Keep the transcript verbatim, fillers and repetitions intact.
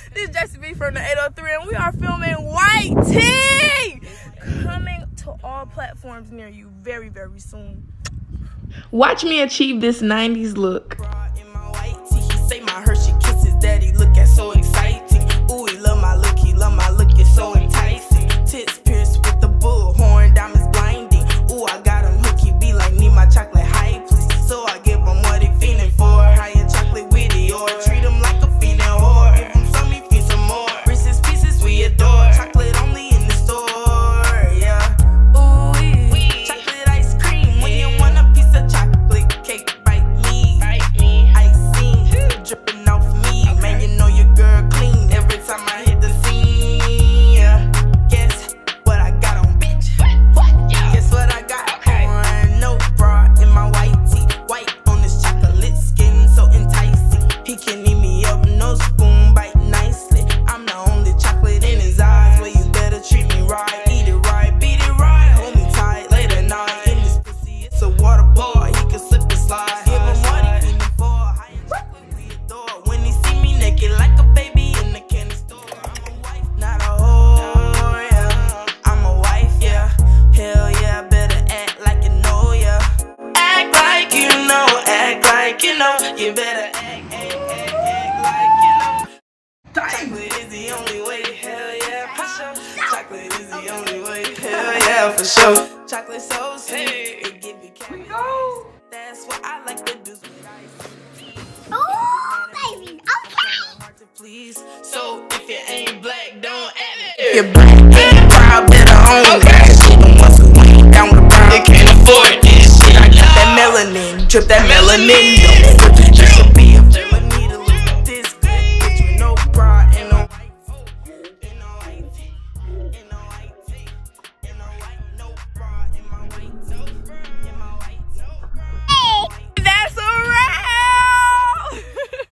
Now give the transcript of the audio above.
This is Jessie B from the eight oh three, and we are filming White Tea, coming to all platforms near you very, very soon. Watch me achieve this nineties look. In my white tee, he say my Hershey kisses daddy look at so exciting. Ooh, he love my look, he love my look, it's so enticing. Tits pierced with the bullhorn, diamonds blinding. Ooh, I got him hooked, he be like, need my chocolate high, please. So I give him what he feeling for, higher chocolate with it, or treat him like a feeling whore. Give him some, he feel some more. Reese's Pieces we adore, chocolate only in the store, yeah. Ooh, wee. Chocolate ice cream, when you want a piece of chocolate cake, bite me, bite me. Icing dripping off me, okay. Man, you know your girl clean every time I hit the scene, yeah. Guess what I got on, bitch? What? Yeah. Guess what I got okay. on? No bra in my white tee, white on this chocolate skin, so enticing. He can eat me up, no spoon, bite nicely. I'm the only chocolate in his eyes, well you better treat me right, eat it right, beat it right, hold me tight late at night. In this pussy, it's a water boy, he can slip and slide. Give him what he feeling for, higher chocolate we adore. When he see me naked like a baby in the candy store, I'm a wife, not a whore, yeah. I'm a wife, yeah. Hell yeah, better act like you know, yeah. Act like you know, act like you know. You better act, act, act, act like you know. Chocolate is the only way, hell yeah, for sure. Chocolate is the only way, hell yeah, for sure. Chocolate so sweet, it give you caviar. That's what I like to do with ice. Oh, baby, okay. Hard to please, so if you ain't black, don't act it. You're black, and proud, better own it. She the ones who ain't down with the brown. They can't afford this shit. I got that melanin, drip that melanin. Don't